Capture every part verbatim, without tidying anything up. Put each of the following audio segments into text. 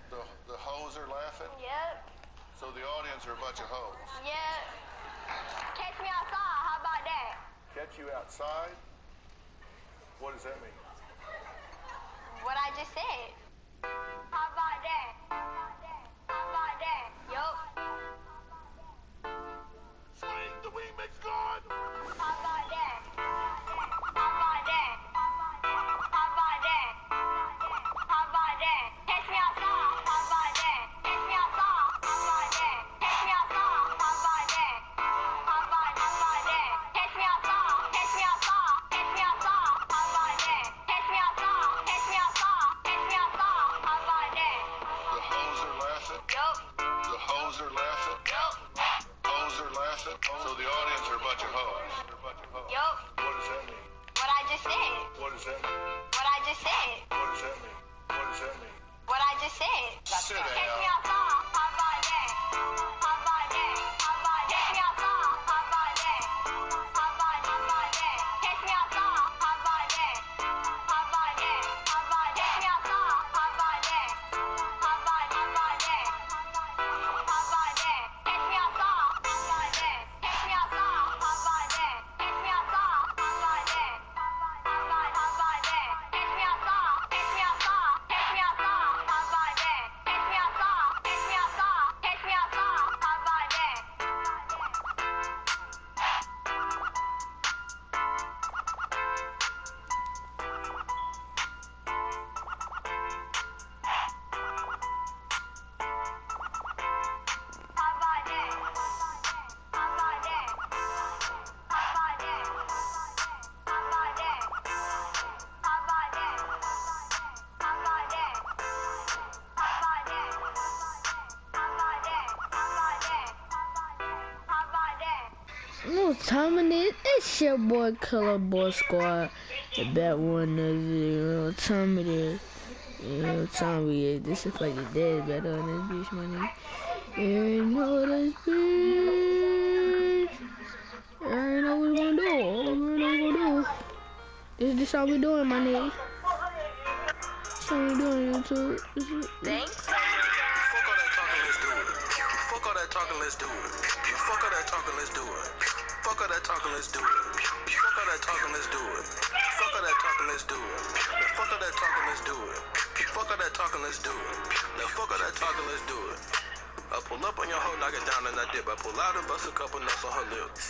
The, the hoes are laughing? Yep. So the audience are a bunch of hoes? Yep. Catch me outside, how about that? Catch you outside? What does that mean? What I just said. How about that? How about that? Yup. Swing the remix God! How about that? How about that? How about that? How about that? Catch me outside, how about that? Catch me outside, how about that? Catch me outside, how about that? How about, how about that? Catch me outside, catch me outside, catch me outside, how about that? Catch me outside, catch me outside, catch me outside, how about that? The hoes are laughing? Yup. The hoes are laughing? Yup. Hoes are laughing? So the audience are a bunch of hoes? Yup. What does that mean? What I just said. What does that mean? What I just said. What does that mean? What does that mean? What I just said. Sit Catch me down. outside, how about that? How about that? How about that? Catch me outside, how about that? How about, how about that? Catch me outside, how about that? How about that? How about that? Catch me outside, how about that? How about, how about that? How about that? Catch me outside, how about that? Catch me outside, how about that? Catch me outside, how about that? How about, how about that? Catch me outside, catch me outside, catch me outside, how about that? Catch me outside, catch me outside, catch me outside, how about that? How about that? How about that? How about that? How about that? How about that? How about that? How about that? How about that? How about that? How about that? You know what time it is? It's your boy Color Boy Squad. The bad one is, you know what time it is. You know what time it is. This is like your dad's better on this bitch, my nigga. You know this bitch. You already know what we gonna do. You already know what we gonna do. This, this how we doing, my nigga. This how we doing, YouTube. This is, Thanks. Fuck all that talking, let's do it. Fuck all that talking, let's do it. Fuck all that talking, let's do it. Fuck all that talking, let's do it. Fuck all that talking, let's do it. Fuck all that talking, let's do it. Fuck all that talking, let's do it. Fuck all that talking, let's do it. Now fuck all that talking, let's do it. I pull up on your hoe, knock it down, and I dip. I pull out and bust a couple nuts on her lips.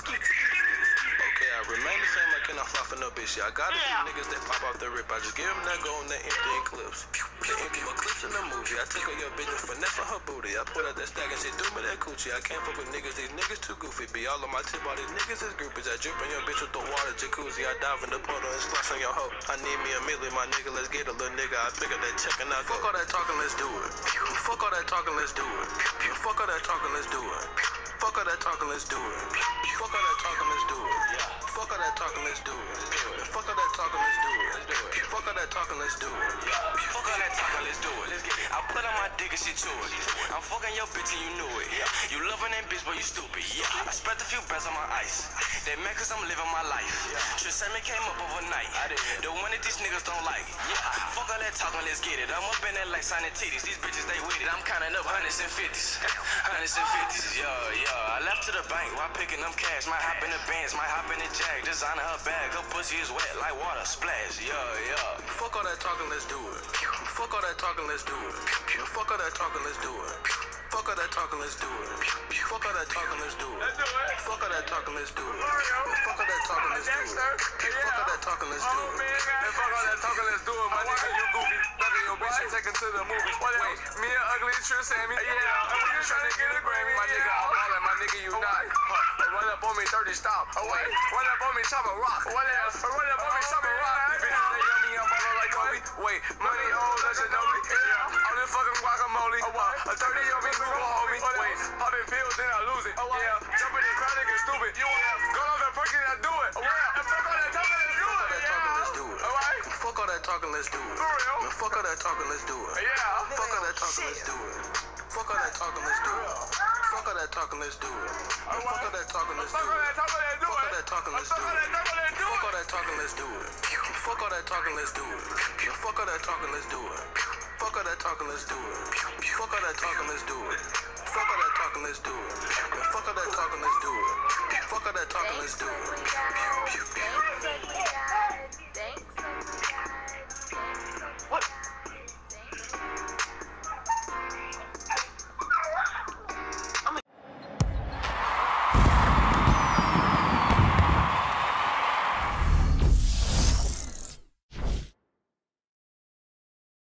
Okay, I remain the same, I cannot fly for no bitch. Yeah, I got a few niggas that pop off the rip. I just give them that gold and that empty in clips. The empty with clips in the movie. I take her your bitch and finesse on her booty. I put out that stack and she do me that coochie. I can't fuck with niggas, these niggas too goofy. Be all on my tip, all these niggas is groupies. I drip on your bitch with the water jacuzzi. I dive in the puddle and splash on your hoe. I need me a milli, my nigga, let's get a little nigga. I pick up that check and I go. Fuck all that talking, let's do it. Fuck all that talking, let's do it. Fuck all that talking, let's do it. Fuck all that talking, let's do it. Fuck all that talking, let's do it. Fuck all that talking, let's do it. Fuck all that talking, let's do it. Fuck all that talking, let's do it. Fuck all that talking, let's do it. Let's get it. I put on my dick and shit to it. I'm fucking your bitch and you knew it. You loving that bitch, but you stupid. Yeah. I spread a few bands on my ice. They mad cause I'm living my life. Trisami came up overnight. The one that these niggas don't like. Yeah. Fuck all that talking, let's get it. I'm up in that like signing titties. These bitches, they with it. I'm counting up hundreds and fifties. Hundreds and fifties. Yeah, yeah. I left to the bank while picking them cash. Might hop in the Benz, might hop in the Jag. Designer her bag. Her pussy is wet like water. Splash. Yeah, yeah. Fuck all that talking, let's do it. Fuck all that talking, let's do it. Fuck all that talking, let's do it. Fuck all that talking, let's do it. Fuck all that talking, let's do it. Fuck all that talking, let's do it. Fuck all that talking, let's do it. Fuck all that talking, let's do it. Fuck all that talking, let's do it. My nigga, you goofy. Fucking your bitch and take her to the movies. Wait, me and ugly Trisami. Yeah, I'm just trying to get a Grammy. My nigga, I'm ballin'. My nigga, you not. Run up on me, thirty stop. Wait, run up on me, chop a rock. What else? Run up on me, chop a rock. Bitch, they on me, I'm ballin' like Kobe. Wait, money old, let you know me. Yeah, all this fucking guacamole. A thirty on me, Google hold me. Wait, poppin' pills, then I lose it. Yeah, jumping in crowd, nigga stupid. You go off and perking, I do it. Yeah, fuck all that talking, let's do it. Let's do it. Alright. Fuck all that talking, let's do it. For real? Fuck all that talking, let's do it. Yeah. Fuck all that talking, let's do it. Fuck all that talking, let's do it. Fuck all that talking, let's do it. Fuck all that talking, let's do it. Fuck all that talking, let's do it. Fuck all that talking, let's do it. Fuck all that talking, let's do it. Fuck all that talking, let's do it. Fuck all that talking, let's do it. Fuck all that talking, let's do it. Fuck all that talking, let's do it. Fuck all that talking, let's do it. Fuck all that talking, let's do it. Fuck all that talking, let's do it.